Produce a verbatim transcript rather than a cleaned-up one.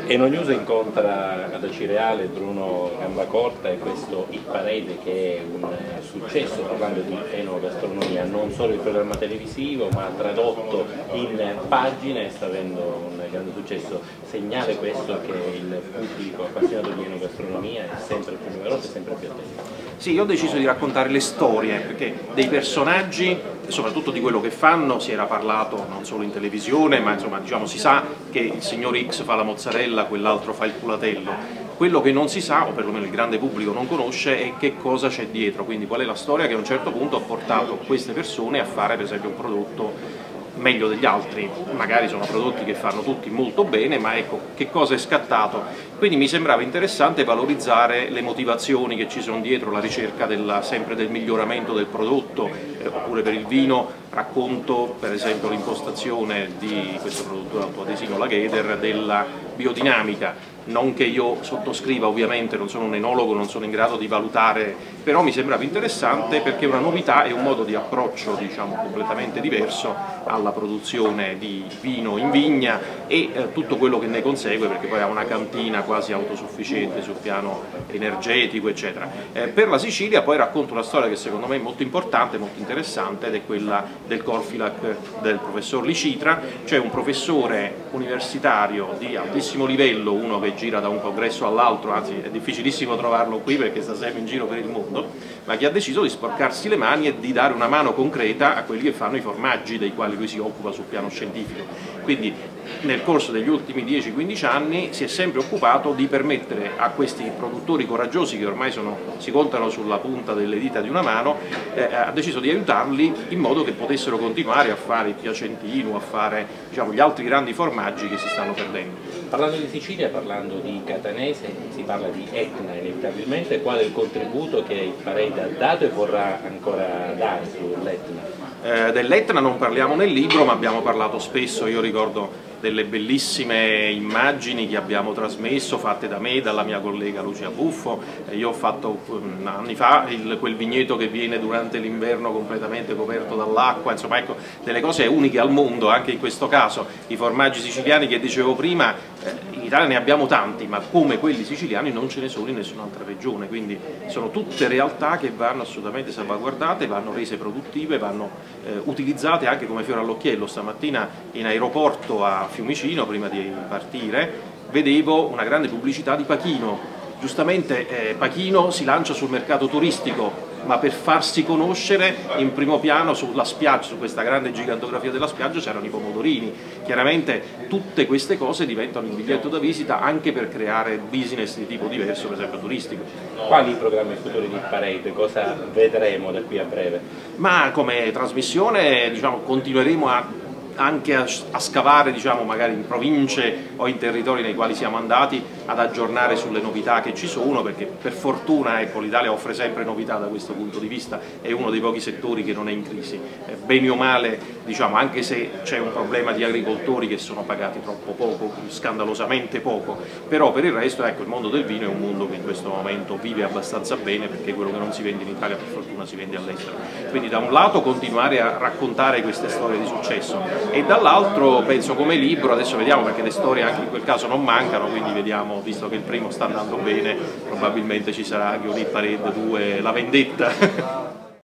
Eno News incontra ad Acireale Bruno Gambacorta e questo Il Parede, che è un successo parlando di enogastronomia, non solo il programma televisivo ma tradotto in pagine, sta avendo un grande successo. Segnale questo che il pubblico appassionato di enogastronomia è sempre più numeroso e sempre più attento. Sì, io ho deciso di raccontare le storie, perché dei personaggi e soprattutto di quello che fanno si era parlato non solo in televisione, ma insomma diciamo si sa che il signor X fa la mozzarella, quell'altro fa il culatello. Quello che non si sa, o perlomeno il grande pubblico non conosce, è che cosa c'è dietro, quindi qual è la storia che a un certo punto ha portato queste persone a fare per esempio un prodotto meglio degli altri. Magari sono prodotti che fanno tutti molto bene, ma ecco che cosa è scattato. Quindi mi sembrava interessante valorizzare le motivazioni che ci sono dietro, la ricerca della, sempre del miglioramento del prodotto, eh, oppure per il vino racconto per esempio l'impostazione di questo produttore autoadesivo Lagheder della biodinamica. Non che io sottoscriva, ovviamente non sono un enologo, non sono in grado di valutare, però mi sembrava interessante perché è una novità e un modo di approccio diciamo completamente diverso alla produzione di vino in vigna e eh, tutto quello che ne consegue, perché poi ha una cantina quasi autosufficiente sul piano energetico eccetera. Eh, per la Sicilia poi racconto una storia che secondo me è molto importante, molto interessante, ed è quella del Corfilac del professor Licitra, cioè un professore universitario di altissimo livello, uno che gira da un congresso all'altro, anzi è difficilissimo trovarlo qui perché sta sempre in giro per il mondo, ma che ha deciso di sporcarsi le mani e di dare una mano concreta a quelli che fanno i formaggi dei quali lui si occupa sul piano scientifico. Quindi nel corso degli ultimi dieci quindici anni si è sempre occupato di permettere a questi produttori coraggiosi, che ormai sono, si contano sulla punta delle dita di una mano, eh, ha deciso di aiutarli in modo che potessero continuare a fare il piacentino, a fare diciamo, gli altri grandi formaggi che si stanno perdendo. Parlando di Sicilia, parlando di Catanese, si parla di Etna inevitabilmente. Qual è il contributo che il Parede ha dato e vorrà ancora dare sull'Etna? Eh, dell'Etna non parliamo nel libro, ma abbiamo parlato spesso. Io ricordo delle bellissime immagini che abbiamo trasmesso, fatte da me, dalla mia collega Lucia Buffo. Io ho fatto um, anni fa il, quel vigneto che viene durante l'inverno completamente coperto dall'acqua, insomma ecco, delle cose uniche al mondo anche in questo caso. I formaggi siciliani che dicevo prima, eh, in Italia ne abbiamo tanti, ma come quelli siciliani non ce ne sono in nessun'altra regione, quindi sono tutte realtà che vanno assolutamente salvaguardate, vanno rese produttive, vanno eh, utilizzate anche come fiore all'occhiello. Stamattina in aeroporto a Fiumicino, prima di partire, vedevo una grande pubblicità di Pachino. Giustamente eh, Pachino si lancia sul mercato turistico, ma per farsi conoscere in primo piano sulla spiaggia, su questa grande gigantografia della spiaggia c'erano i pomodorini. Chiaramente tutte queste cose diventano il biglietto da visita anche per creare business di tipo diverso, per esempio turistico. Quali i programmi futuri di Parede? Cosa vedremo da qui a breve? Ma come trasmissione diciamo, continueremo a anche a, a scavare diciamo, magari in province o in territori nei quali siamo andati, ad aggiornare sulle novità che ci sono, perché per fortuna ecco, l'Italia offre sempre novità da questo punto di vista, è uno dei pochi settori che non è in crisi, eh, bene o male, diciamo, anche se c'è un problema di agricoltori che sono pagati troppo poco, scandalosamente poco, però per il resto ecco, il mondo del vino è un mondo che in questo momento vive abbastanza bene, perché quello che non si vende in Italia per fortuna si vende all'estero. Quindi da un lato continuare a raccontare queste storie di successo, e dall'altro penso come libro, adesso vediamo perché le storie anche in quel caso non mancano, quindi vediamo, visto che il primo sta andando bene, probabilmente ci sarà anche un Il Parede due, La Vendetta.